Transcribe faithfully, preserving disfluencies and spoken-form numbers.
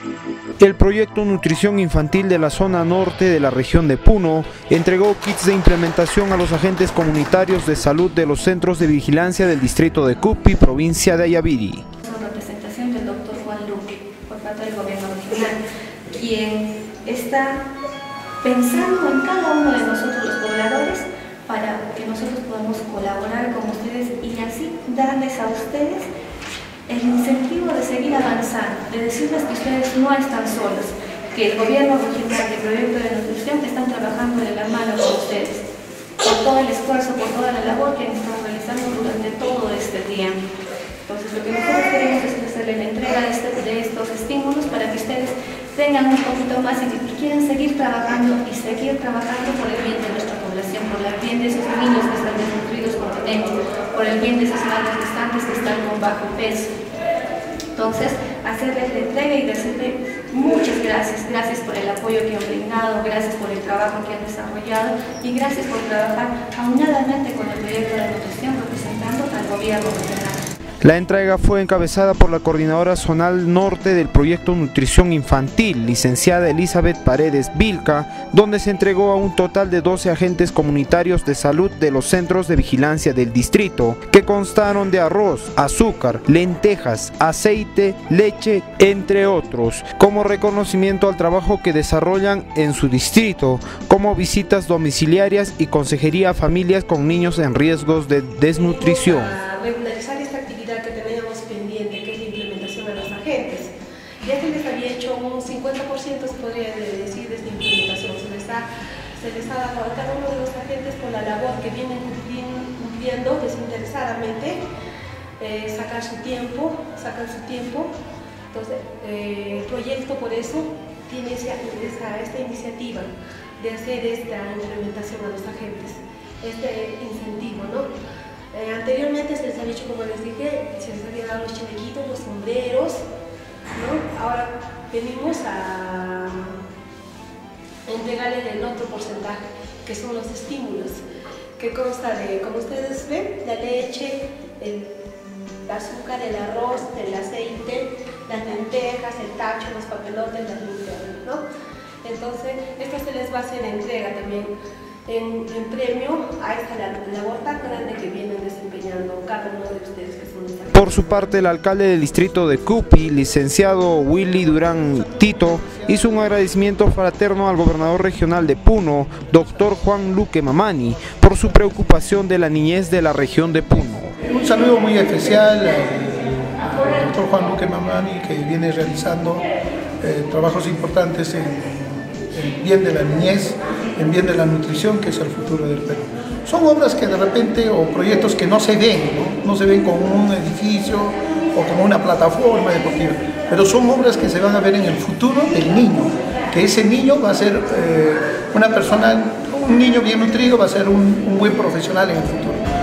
El proyecto Nutrición Infantil de la zona norte de la región de Puno entregó kits de implementación a los agentes comunitarios de salud de los centros de vigilancia del distrito de Cupi, provincia de Ayaviri. En representación del doctor Juan Luque, por parte del gobierno regional, quien está pensando en cada uno de nosotros los pobladores para que nosotros podamos colaborar con ustedes y así darles a ustedes el incentivo de seguir avanzando, de decirles que ustedes no están solos, que el gobierno regional y el proyecto de nutrición están trabajando de la mano con ustedes, por todo el esfuerzo, por toda la labor que han estado realizando durante todo este tiempo. Entonces, lo que nosotros queremos es hacerle la entrega de, este, de estos estímulos para que ustedes tengan un poquito más y, y quieran seguir trabajando y seguir trabajando por el bien de nuestra población, por el bien de esos niños que están desnutridos por dentro, por el bien de esas madres gestantes que están con bajo peso. Entonces, hacerles la entrega y decirle muchas gracias, gracias por el apoyo que han brindado, gracias por el trabajo que han desarrollado y gracias por trabajar aunadamente con el proyecto de nutrición representando al gobierno regional. La entrega fue encabezada por la coordinadora zonal norte del proyecto Nutrición Infantil, licenciada Elizabeth Paredes Vilca, donde se entregó a un total de doce agentes comunitarios de salud de los centros de vigilancia del distrito, que constaron de arroz, azúcar, lentejas, aceite, leche, entre otros, como reconocimiento al trabajo que desarrollan en su distrito, como visitas domiciliarias y consejería a familias con niños en riesgos de desnutrición. Regularizar esta actividad que teníamos pendiente, que es la implementación de los agentes. Ya se les había hecho un cincuenta por ciento, se podría decir, de esta implementación. Se les ha, se les ha dado a cada uno de los agentes por la labor que vienen cumpliendo desinteresadamente, eh, sacar su tiempo, sacar su tiempo. Entonces, eh, el proyecto por eso tiene esa, esa, esta iniciativa de hacer esta implementación a los agentes, este incentivo, ¿no? Eh, anteriormente se les había hecho, como les dije, se les había dado los chalequitos, los sombreros, ¿no? Ahora venimos a entregarle el otro porcentaje, que son los estímulos, que consta de, como ustedes ven, la leche, el, el azúcar, el arroz, el aceite, las lentejas, el tacho, los papelotes, las linternas, ¿no? Entonces, esto se les va a hacer entrega también En, en premio a esta labor tan grande que vienen desempeñando cada uno de ustedes que son esta. Por su parte, el alcalde del distrito de Cupi, licenciado Willy Durán Tito, hizo un agradecimiento fraterno al gobernador regional de Puno, doctor Juan Luque Mamani, por su preocupación de la niñez de la región de Puno. Un saludo muy especial al doctor Juan Luque Mamani, que viene realizando eh, trabajos importantes en en bien de la niñez, en bien de la nutrición, que es el futuro del Perú. Son obras que de repente, o proyectos que no se ven, no, no se ven como un edificio o como una plataforma deportiva, pero son obras que se van a ver en el futuro del niño, que ese niño va a ser eh, una persona, un niño bien nutrido va a ser un, un buen profesional en el futuro.